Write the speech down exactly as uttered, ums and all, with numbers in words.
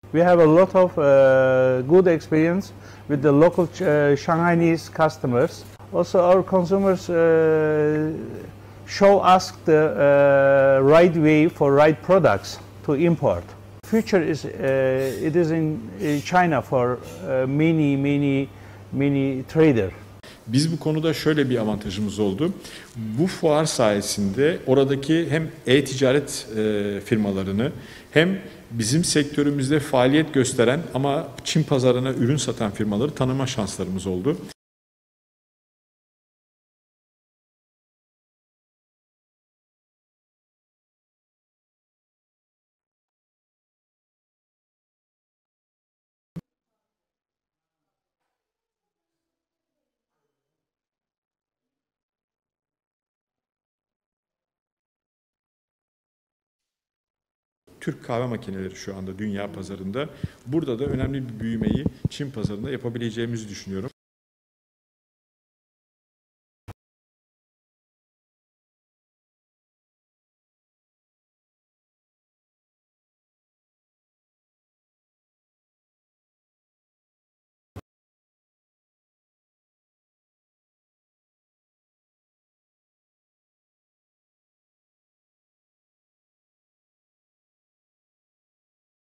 We have a lot of uh, good experience with the local uh, Shanghainese customers. Also, our consumers uh, show us the uh, right way for right products to import. Future is uh, it is in China for uh, many many many trader. Biz bu konuda şöyle bir avantajımız oldu. Bu fuar sayesinde oradaki hem e-ticaret e, firmalarını hem bizim sektörümüzde faaliyet gösteren ama Çin pazarına ürün satan firmaları tanıma şanslarımız oldu. Türk kahve makineleri şu anda dünya pazarında. Burada da önemli bir büyümeyi Çin pazarında yapabileceğimizi düşünüyorum.